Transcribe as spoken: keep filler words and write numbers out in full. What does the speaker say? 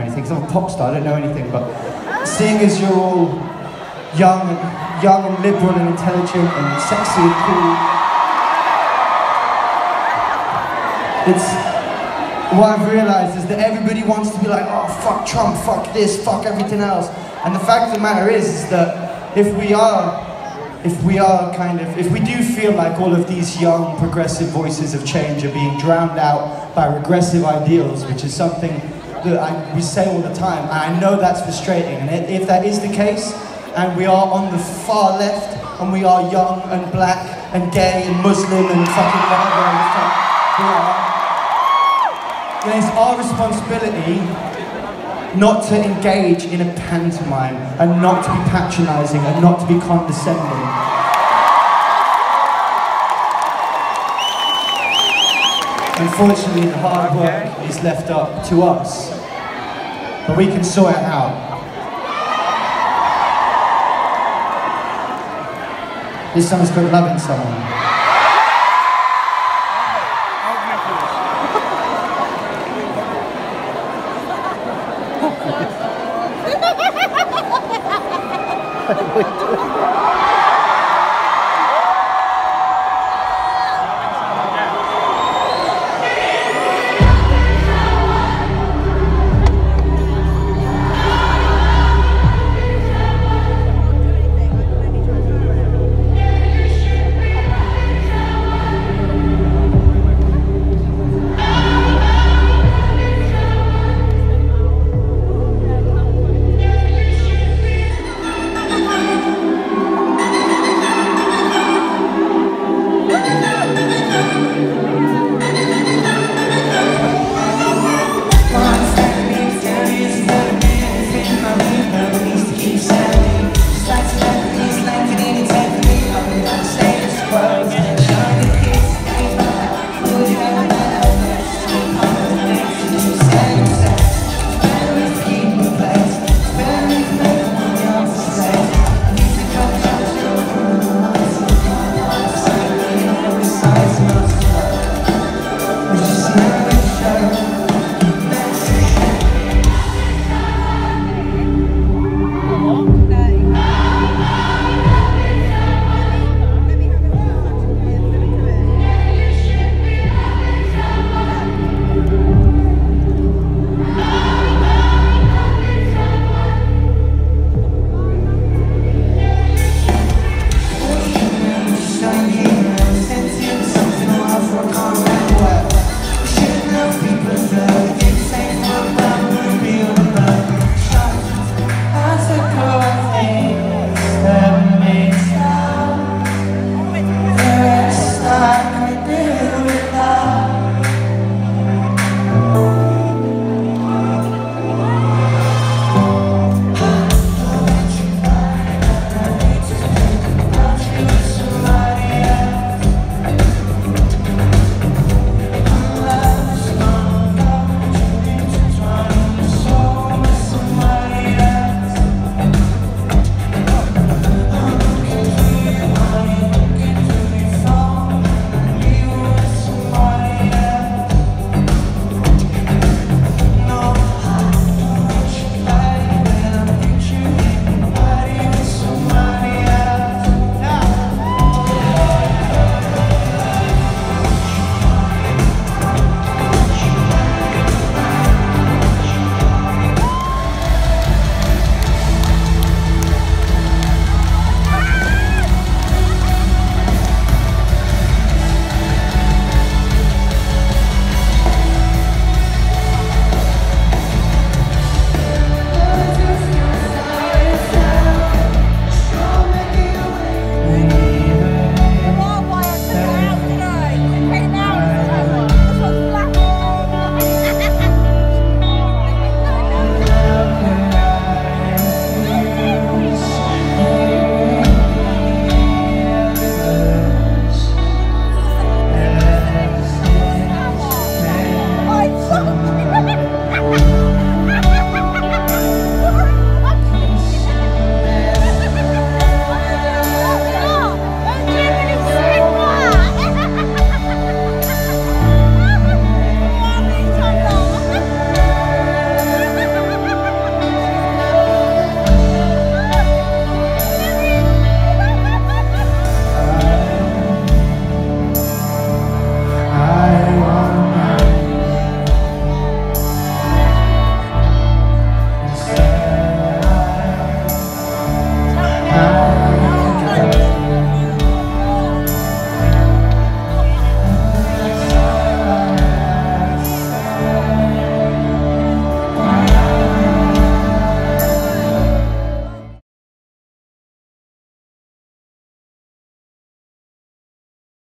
anything, because I'm a pop star, I don't know anything, but seeing as you're all young and, young and liberal and intelligent and sexy and cool, it's, what I've realised is that everybody wants to be like, oh, fuck Trump, fuck this, fuck everything else. And the fact of the matter is, is that if we are, if we are kind of, if we do feel like all of these young, progressive voices of change are being drowned out by regressive ideals, which is something that I, we say all the time, and I know that's frustrating, and if that is the case, and we are on the far left, and we are young and black and gay and Muslim and fucking whatever the fuck we are, then it's our responsibility not to engage in a pantomime and not to be patronising and not to be condescending. Unfortunately, the hard work is left up to us, but we can sort it out. This song's called Loving Someone. Wait.